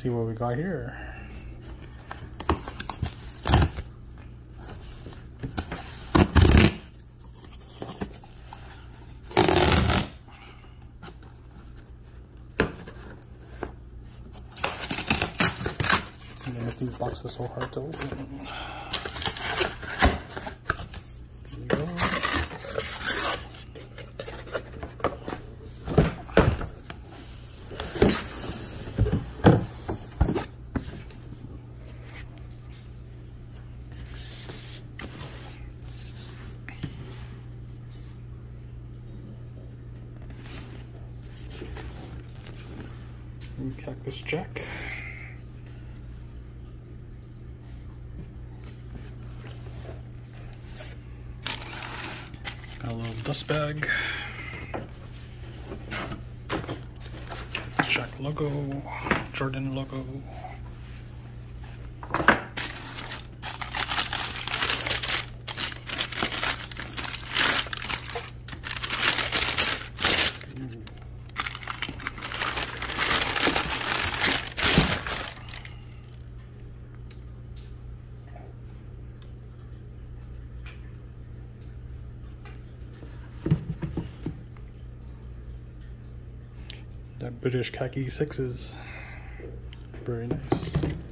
see what we got here. I'm gonna make these boxes so hard to open. There you go. Cactus Jack. Got a little dust bag. Cactus Jack logo, Jordan logo. That British Khaki 6s. Very nice.